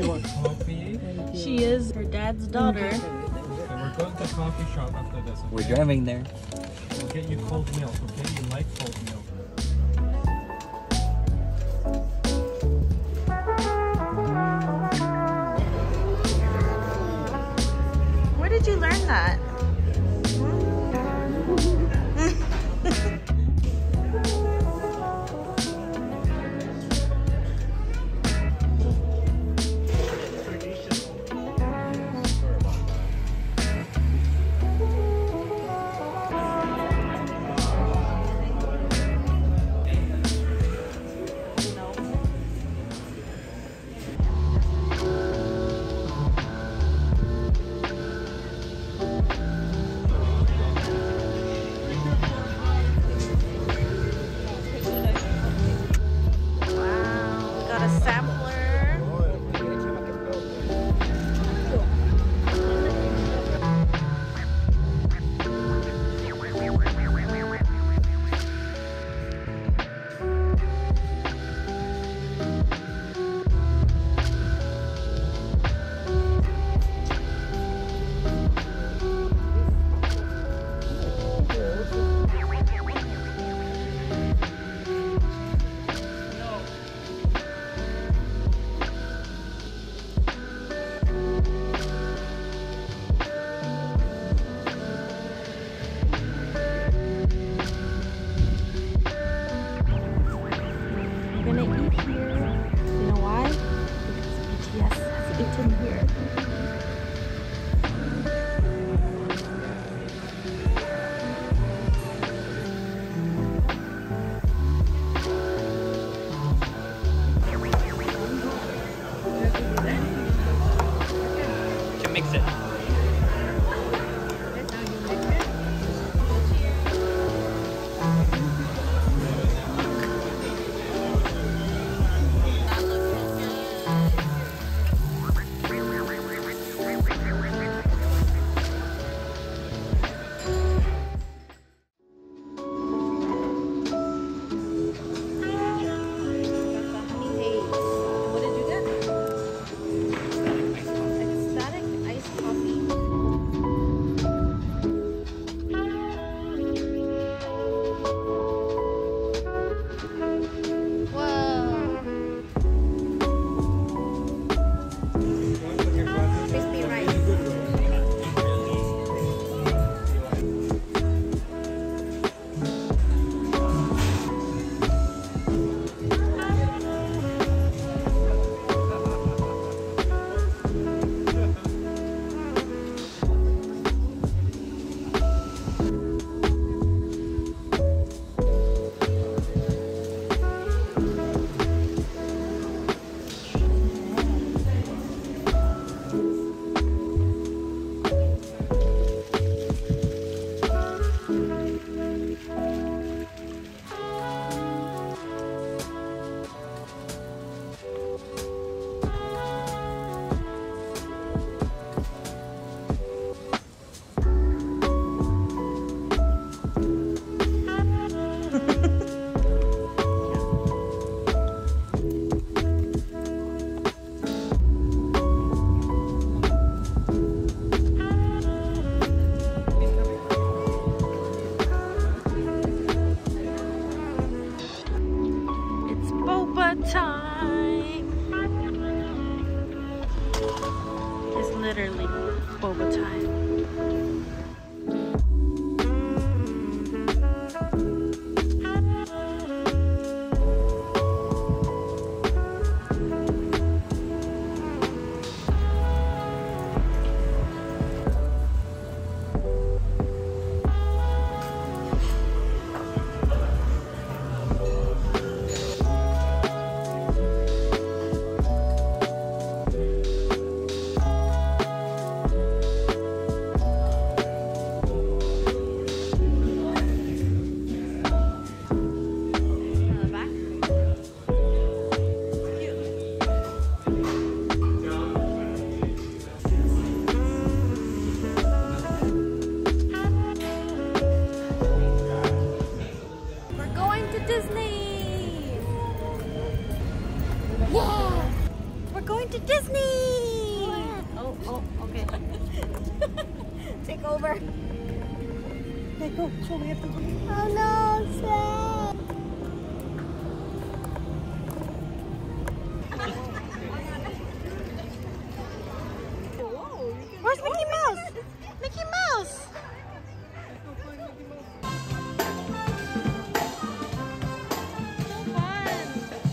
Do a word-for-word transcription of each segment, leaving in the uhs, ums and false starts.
You want coffee? She is her dad's daughter. And we're going to a coffee shop after this. Okay? We're driving there. We'll get you cold milk, okay? You like cold milk. Where did you learn that? Mix it. Time. It's literally boba time. going to Disney! Oh, oh, okay. Take over. Let go. So we have to go. Oh no, sad. Where's Mickey Mouse? Mickey Mouse! So fun!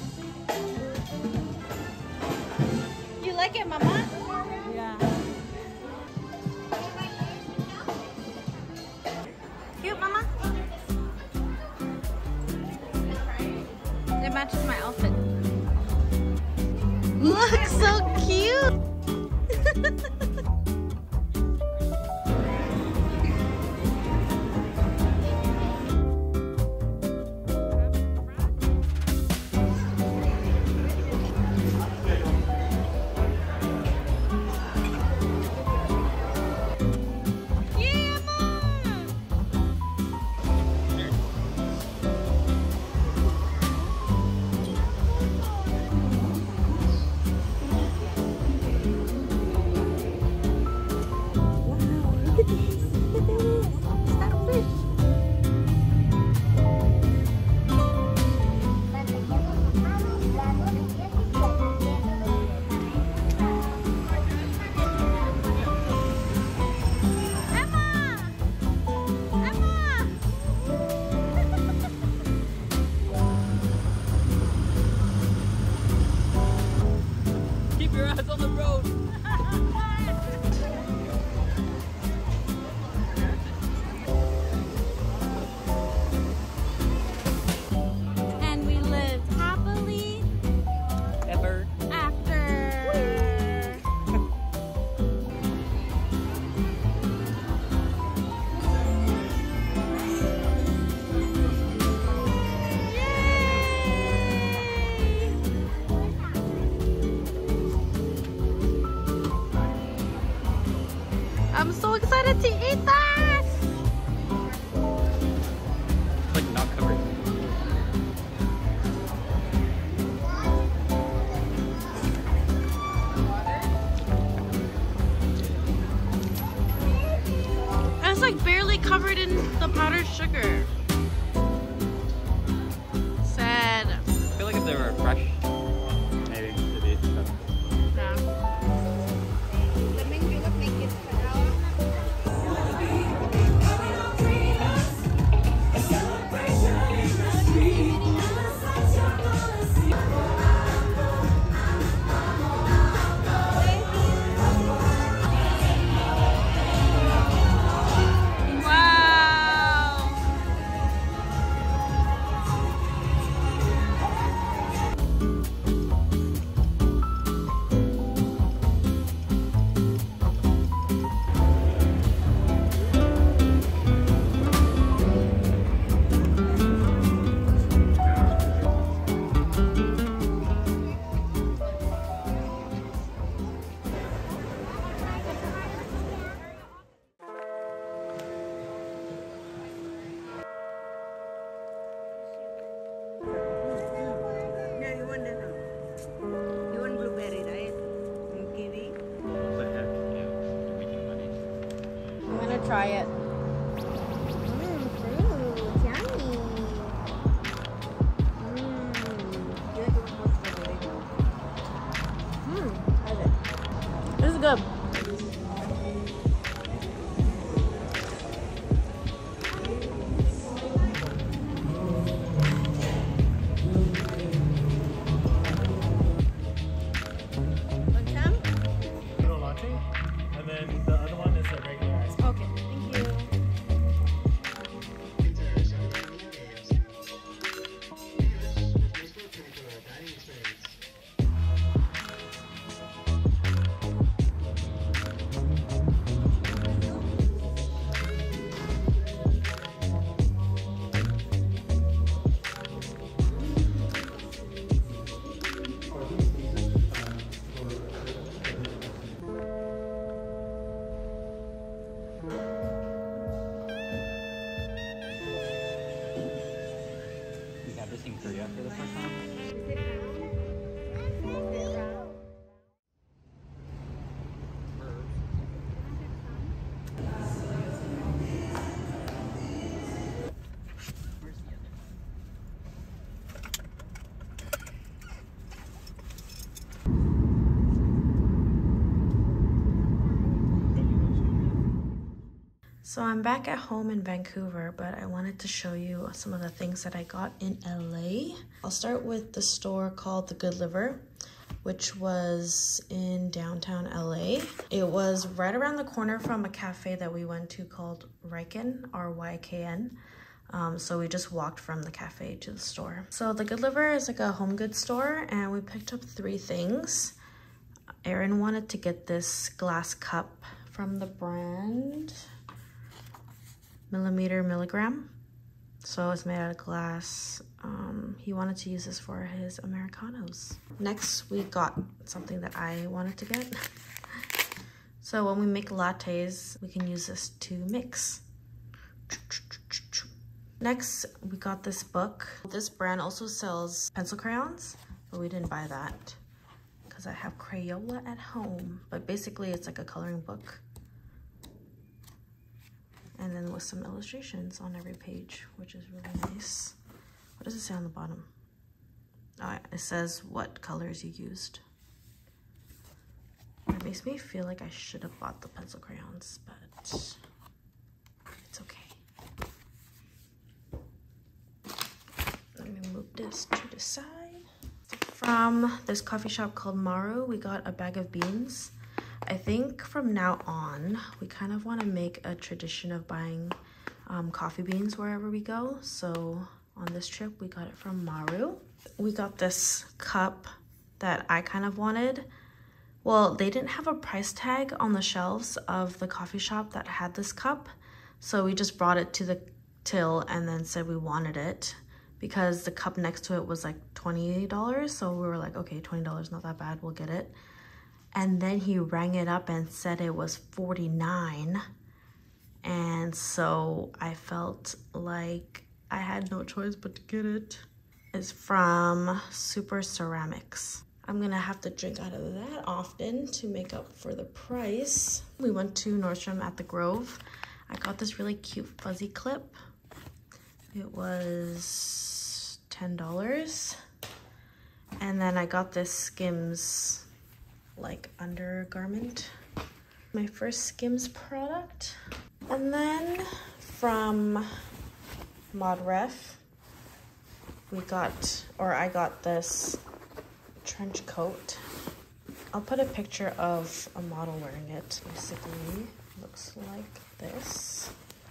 You like it, Mama? Yeah. Cute, Mama? It matches my outfit. Look, so cute! Keep your eyes on the road. And we lived happily Ever. after. I'm so excited to eat that! Like not covered. It's like barely covered in the powdered sugar. Sad. I feel like if they were fresh, maybe it'd be better. Yeah. Wow. Yeah, you want that? You want blueberry, right? And kiwi. What the heck? Yeah. You're making money. I'm gonna try it. Mmm, fruit. Yummy. Mmm. You like the most strawberry? Mmm. How's it? This is good. Want some? Little latte, and then the other one is a regular ice. Okay, thank you. So I'm back at home in Vancouver, but I wanted to show you some of the things that I got in L A. I'll start with the store called The Good Liver, which was in downtown L A. It was right around the corner from a cafe that we went to called Ryken, R Y K N. Um, so we just walked from the cafe to the store. So The Good Liver is like a home goods store, and we picked up three things. Erin wanted to get this glass cup from the brand Millimeter Milligram. So it's made out of glass. Um, he wanted to use this for his Americanos. Next, we got something that I wanted to get. So when we make lattes, we can use this to mix. Next, we got this book. This brand also sells pencil crayons, but we didn't buy that because I have Crayola at home. But basically, it's like a coloring book. And then with some illustrations on every page, which is really nice. What does it say on the bottom? Oh, it says what colors you used. It makes me feel like I should have bought the pencil crayons, but it's okay. Let me move this to the side. From this coffee shop called Maru, we got a bag of beans. I think from now on, we kind of want to make a tradition of buying um, coffee beans wherever we go. So on this trip, we got it from Maru. We got this cup that I kind of wanted. Well, they didn't have a price tag on the shelves of the coffee shop that had this cup. So we just brought it to the till and then said we wanted it because the cup next to it was like twenty dollars. So we were like, okay, twenty dollars, not that bad, we'll get it. And then he rang it up and said it was forty-nine. And so I felt like I had no choice but to get it. It's from Super Ceramics. I'm gonna have to drink out of that often to make up for the price. We went to Nordstrom at the Grove. I got this really cute fuzzy clip. It was ten dollars. And then I got this Skims like undergarment, my first Skims product. And then from ModRef, we got, or I got this trench coat. I'll put a picture of a model wearing it. Basically, looks like this.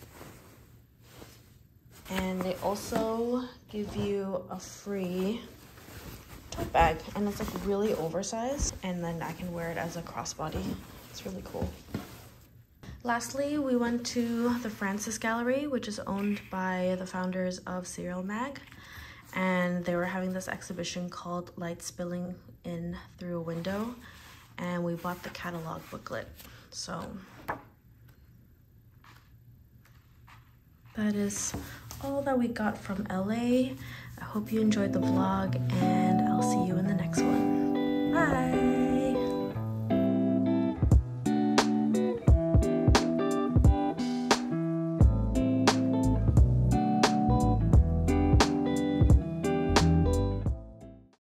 And they also give you a free tote bag, and it's like really oversized, and then I can wear it as a crossbody. It's really cool. Lastly, we went to the Francis Gallery, which is owned by the founders of Serial Mag, and they were having this exhibition called Light Spilling In Through a Window, and we bought the catalog booklet. So that is all that we got from L A. I hope you enjoyed the vlog, and I'll see you in the next one. Bye!